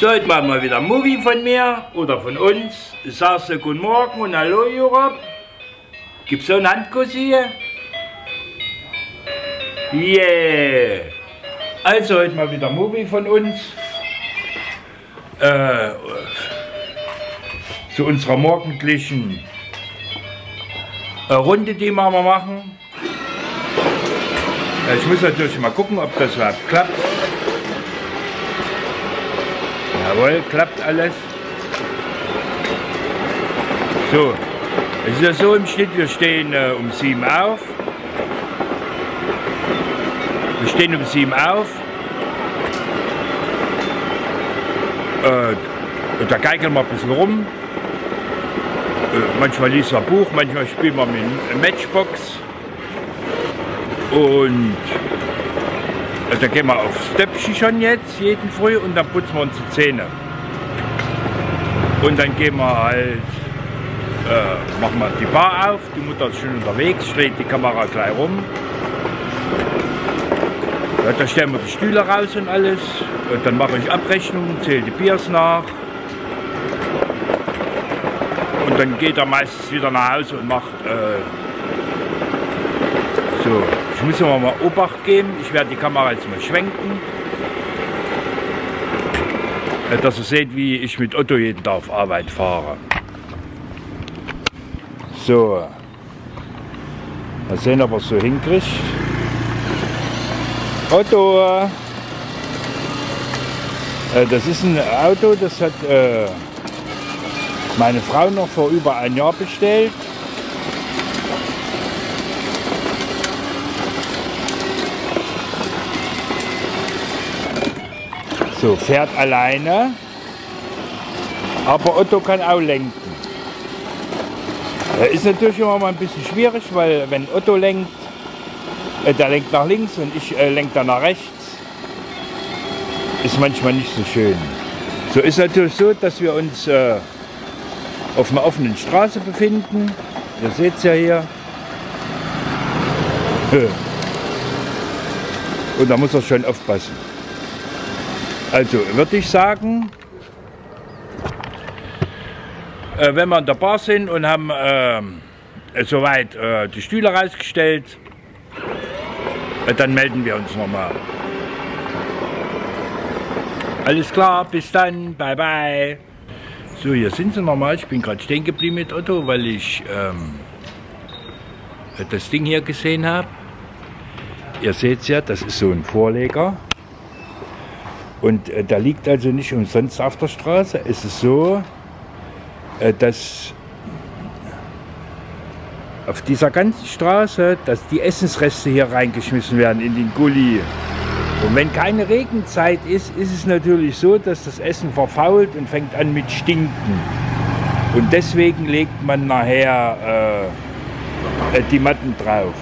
So, heute machen wir wieder ein Movie von mir oder von uns. Ich sage so guten Morgen und hallo Europe. Gibt's so einen Handkuss hier? Yeah! Also heute mal wieder ein Movie von uns. Zu unserer morgendlichen Runde, die wir mal machen. Ich muss natürlich mal gucken, ob das überhaupt klappt. Jawohl, klappt alles. So, es ist ja so im Schnitt, wir stehen um 7 auf. Wir stehen um 7 auf. Da geigeln wir ein bisschen rum. Manchmal liest wir ein Buch, manchmal spielen wir mit Matchbox. Und da gehen wir aufs Stöpfchen schon jetzt, jeden Früh, und dann putzen wir unsere Zähne. Und dann gehen wir halt, machen wir die Bar auf, die Mutter ist schon unterwegs, dreht die Kamera gleich rum. Ja, da stellen wir die Stühle raus und alles. Und dann mache ich Abrechnungen, zähle die Biers nach. Und dann geht er meistens wieder nach Hause und macht so. Ich muss immer mal Obacht geben, ich werde die Kamera jetzt mal schwenken, dass ihr seht, wie ich mit Otto jeden Tag auf Arbeit fahre. So, mal sehen, ob er es so hinkriegt. Otto! Das ist ein Auto, das hat meine Frau noch vor über ein Jahr bestellt. So, fährt alleine, aber Otto kann auch lenken. Ist natürlich immer mal ein bisschen schwierig, weil wenn Otto lenkt, der lenkt nach links und ich lenke dann nach rechts, ist manchmal nicht so schön. So ist natürlich so, dass wir uns auf einer offenen Straße befinden. Ihr seht es ja hier. Und da muss er schon aufpassen. Also würde ich sagen, wenn wir in der Bar sind und haben soweit die Stühle rausgestellt, dann melden wir uns nochmal. Alles klar, bis dann, bye bye. So, hier sind sie nochmal. Ich bin gerade stehen geblieben mit Otto, weil ich das Ding hier gesehen habe. Ihr seht es ja, das ist so ein Vorleger. Und da liegt also nicht umsonst auf der Straße. Es ist so, dass auf dieser ganzen Straße, dass die Essensreste hier reingeschmissen werden in den Gully. Und wenn keine Regenzeit ist, ist es natürlich so, dass das Essen verfault und fängt an mit Stinken. Und deswegen legt man nachher die Matten drauf.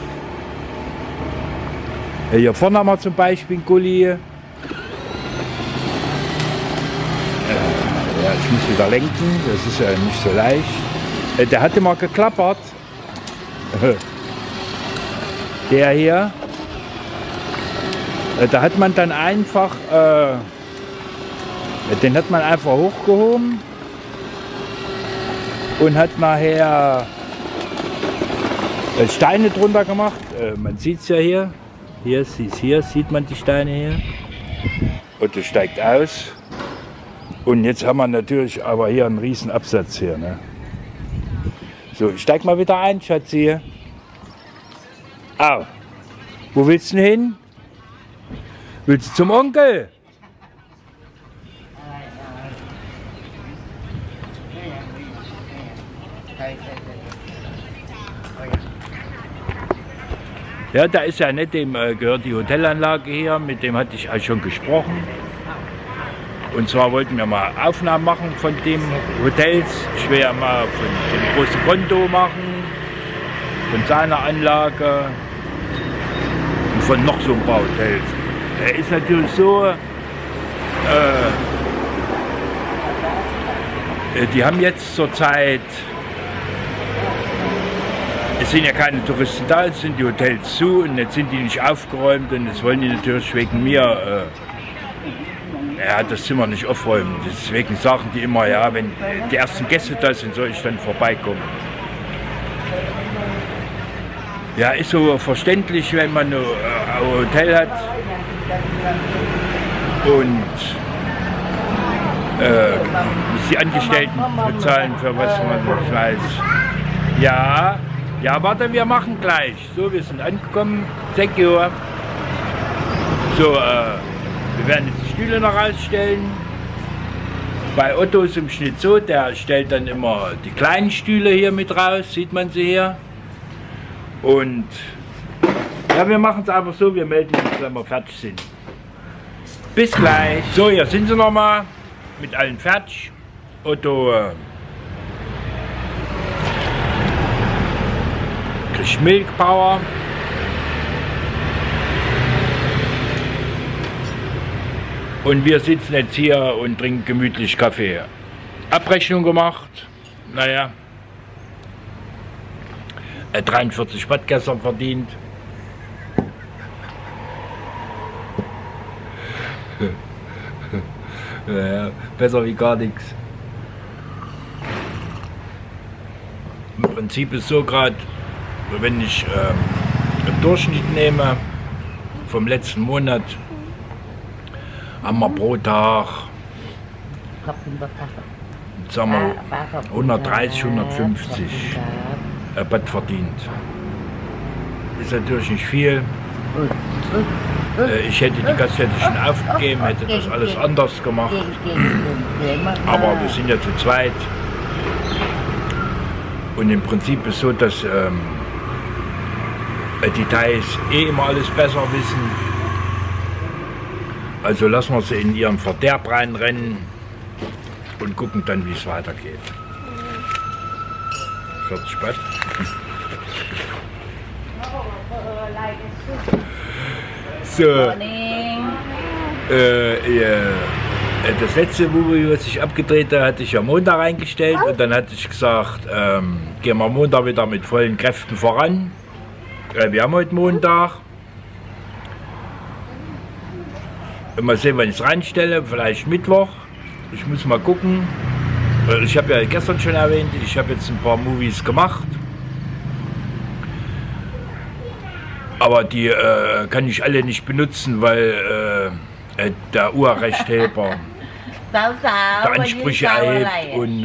Hier vorne haben wir zum Beispiel einen Gully. Ja, ich muss wieder lenken, das ist ja nicht so leicht. Der hatte mal geklappert. Der hier. Da hat man dann einfach, den hat man einfach hochgehoben und hat nachher Steine drunter gemacht. Man sieht es ja hier. Hier sieht man die Steine hier. Otto steigt aus. Und jetzt haben wir natürlich aber hier einen riesen Absatz hier. Ne? So, ich steig mal wieder ein, Schatzi. Au. Wo willst du denn hin? Willst du zum Onkel? Ja, da ist ja nicht, dem gehört die Hotelanlage hier, mit dem hatte ich auch schon gesprochen. Und zwar wollten wir mal Aufnahmen machen von dem Hotels. Ich will ja mal von dem großen Konto machen, von seiner Anlage und von noch so ein paar Hotels. Ist natürlich so, die haben jetzt zurzeit, es sind ja keine Touristen da, es sind die Hotels zu und jetzt sind die nicht aufgeräumt und das wollen die natürlich wegen mir ja, das Zimmer nicht aufräumen. Deswegen sagen die immer, ja, wenn die ersten Gäste da sind, soll ich dann vorbeikommen. Ja, ist so verständlich, wenn man ein Hotel hat und die Angestellten bezahlen, für was man nicht weiß. Ja, ja, warte, wir machen gleich. So, wir sind angekommen, 6 Uhr. So, wir werden jetzt die Stühle noch rausstellen. Bei Otto ist im Schnitt so, der stellt dann immer die kleinen Stühle hier mit raus, sieht man sie hier. Und ja, wir machen es einfach so, wir melden uns, wenn wir fertig sind. Bis gleich. So, hier sind sie nochmal mit allen fertig. Otto kriegt Milk Power. Und wir sitzen jetzt hier und trinken gemütlich Kaffee. Abrechnung gemacht. Naja. 43 Watt gestern verdient. Ja, besser wie gar nichts. Im Prinzip ist so gerade, wenn ich im Durchschnitt nehme, vom letzten Monat, haben wir pro Tag, sagen wir, 130, 150 Watt verdient. Ist natürlich nicht viel. Ich hätte die Gaststätte schon aufgegeben, hätte das alles anders gemacht. Aber wir sind ja zu zweit. Und im Prinzip ist es so, dass die Thais immer alles besser wissen. Also lassen wir sie in ihren Verderb reinrennen und gucken dann, wie es weitergeht. 40 Watt. So, das letzte Movie, was ich abgedreht habe, hatte ich ja Montag eingestellt und dann hatte ich gesagt, gehen wir Montag wieder mit vollen Kräften voran. Wir haben heute Montag. Mal sehen, wann ich es reinstelle, vielleicht Mittwoch. Ich muss mal gucken. Ich habe ja gestern schon erwähnt, ich habe jetzt ein paar Movies gemacht. Aber die kann ich alle nicht benutzen, weil der Urheberrechthaber der Ansprüche erhebt. Und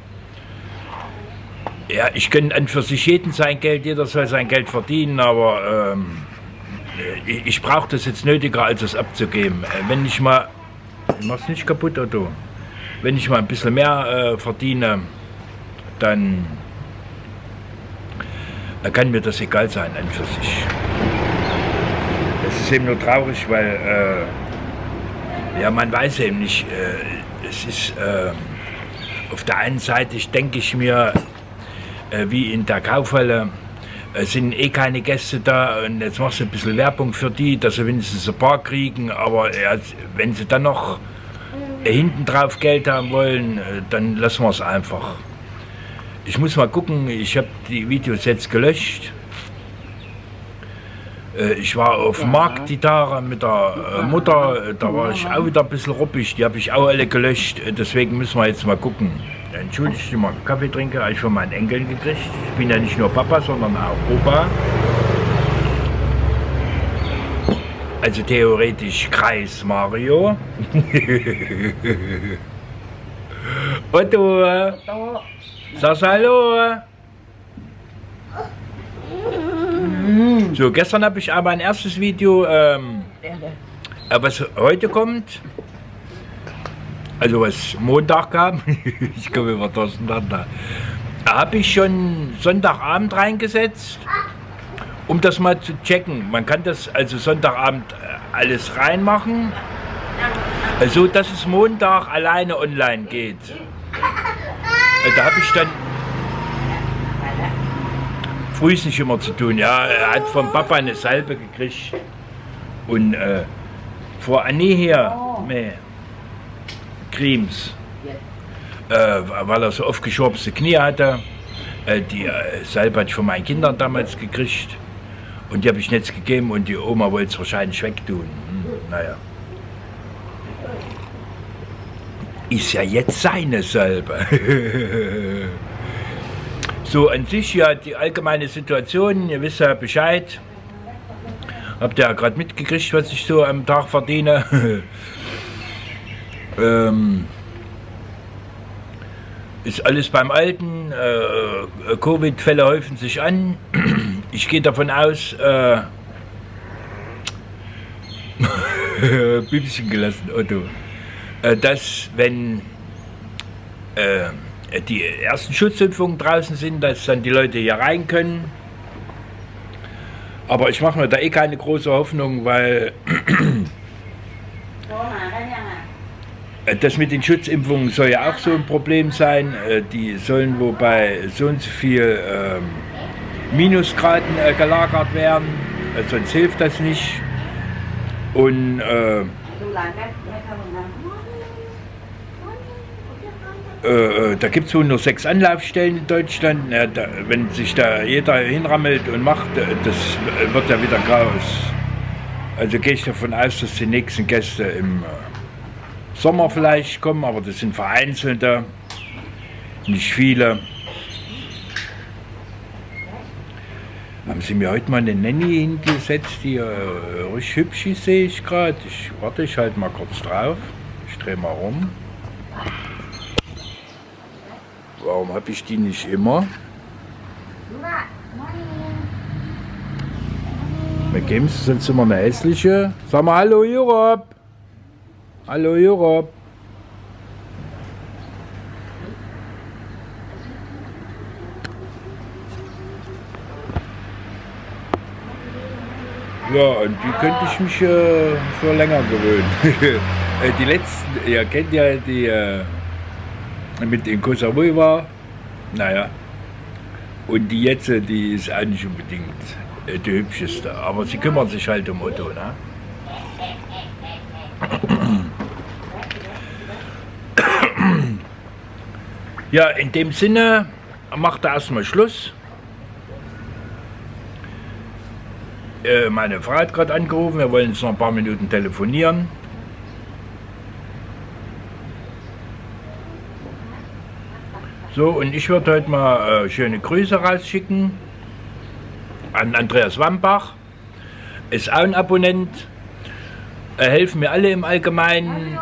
ja, ich gönne an für sich jeden sein Geld, jeder soll sein Geld verdienen, aber ich brauche das jetzt nötiger, als es abzugeben. Wenn ich mal, ich mach's nicht kaputt, Otto. Wenn ich mal ein bisschen mehr verdiene, dann kann mir das egal sein, an für sich. Es ist eben nur traurig, weil ja, man weiß eben nicht, es ist auf der einen Seite, denke ich mir, wie in der Kaufhalle, es sind eh keine Gäste da und jetzt machst du ein bisschen Werbung für die, dass sie wenigstens ein paar kriegen, aber ja, wenn sie dann noch hinten drauf Geld haben wollen, dann lassen wir es einfach. Ich muss mal gucken, ich habe die Videos jetzt gelöscht. Ich war auf dem Markt die Tage mit der Mutter, da war ich auch wieder ein bisschen ruppig, die habe ich auch alle gelöscht, deswegen müssen wir jetzt mal gucken. Entschuldigt, ich mal Kaffee trinke, habe ich von meinen Enkeln gekriegt. Ich bin ja nicht nur Papa, sondern auch Opa. Also theoretisch Kreis Mario. Otto, sag's Hallo. So, gestern habe ich aber ein erstes Video, was heute kommt. Also was Montag kam, ich komme immer durcheinander, da habe ich schon Sonntagabend reingesetzt, um das mal zu checken. Man kann das also Sonntagabend alles reinmachen, so dass es Montag alleine online geht. Da habe ich dann früh nicht immer zu tun. Ja, er hat vom Papa eine Salbe gekriegt und vor Annie hier, Cremes, weil er so aufgeschobene Knie hatte. Die Salbe hatte ich von meinen Kindern damals gekriegt und die habe ich jetzt gegeben und die Oma wollte es wahrscheinlich wegtun. Naja. ist ja jetzt seine selber. So an sich ja die allgemeine Situation, ihr wisst ja Bescheid. Habt ihr ja gerade mitgekriegt, was ich so am Tag verdiene. Ist alles beim Alten. Covid-Fälle häufen sich an. Ich gehe davon aus, Bübchen gelassen, Otto, dass wenn die ersten Schutzimpfungen draußen sind, dass dann die Leute hier rein können. Aber ich mache mir da eh keine große Hoffnung, weil das mit den Schutzimpfungen soll ja auch so ein Problem sein. Die sollen wohl bei so und so viel Minusgraden gelagert werden, sonst hilft das nicht. Und da gibt es wohl nur 6 Anlaufstellen in Deutschland. Ja, wenn sich da jeder hinrammelt und macht, das wird ja wieder Chaos. Also gehe ich davon aus, dass die nächsten Gäste im Sommer vielleicht kommen, aber das sind vereinzelte, nicht viele. Haben Sie mir heute mal eine Nanny hingesetzt, die richtig hübsch ist, sehe ich gerade. Warte, ich halte mal kurz drauf. Ich drehe mal rum. Warum habe ich die nicht immer? Wir geben es sonst immer eine hässliche. Sag mal Hallo Europe. Hallo Europe. Ja, und die könnte ich mich für länger gewöhnen. Die letzten, ihr kennt ja die mit dem Kosovo war, naja, und die jetzt, die ist auch nicht unbedingt die hübscheste, aber sie kümmert sich halt um Otto, ne? Ja, in dem Sinne macht er erstmal Schluss. Meine Frau hat gerade angerufen, wir wollen jetzt noch ein paar Minuten telefonieren. So, und ich würde heute mal schöne Grüße rausschicken an Andreas Wambach. Ist auch ein Abonnent. Helfen mir alle im Allgemeinen.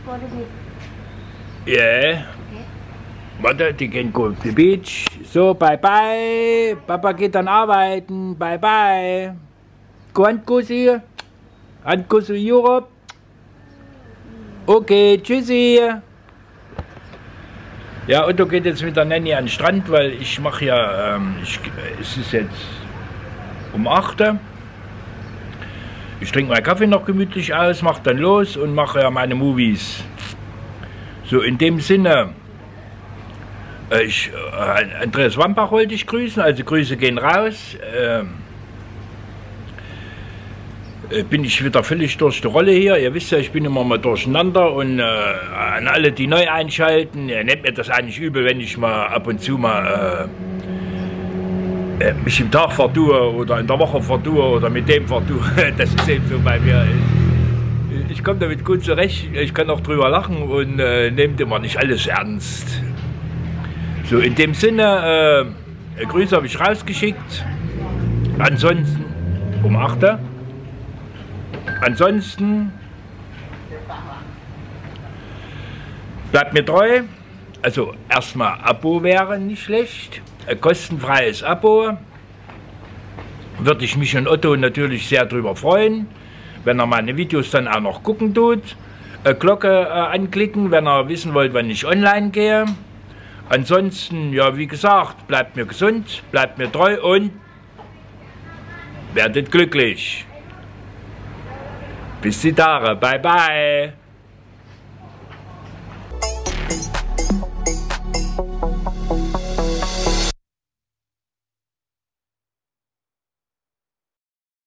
Ja. Yeah. Warte, die gehen go to the beach. So, bye bye. Papa geht dann arbeiten. Bye bye. Handkussi. Handkussi Europe. Okay, tschüssi. Ja, Otto geht jetzt mit der Nanny an den Strand, weil ich mache ja, es ist jetzt um 8 Uhr. Ich trinke meinen Kaffee noch gemütlich aus, mache dann los und mache ja meine Movies. So, in dem Sinne, Andreas Wambach wollte ich grüßen, also Grüße gehen raus. Bin ich wieder völlig durch die Rolle hier. Ihr wisst ja, ich bin immer mal durcheinander und an alle, die neu einschalten, nehmt mir das eigentlich übel, wenn ich mal ab und zu mal mich im Tag vertue oder in der Woche vertue oder mit dem vertue. Das ist eben so bei mir. Ich komme damit gut zurecht, ich kann auch drüber lachen und nehmt immer nicht alles ernst. So, in dem Sinne, Grüße habe ich rausgeschickt. Ansonsten um 8 Uhr. Ansonsten bleibt mir treu, also erstmal Abo wäre nicht schlecht, ein kostenfreies Abo, würde ich mich und Otto natürlich sehr drüber freuen, wenn er meine Videos dann auch noch gucken tut, Glocke anklicken, wenn ihr wissen wollt, wann ich online gehe. Ansonsten, ja wie gesagt, bleibt mir gesund, bleibt mir treu und werdet glücklich. Bis die Tage. Bye bye.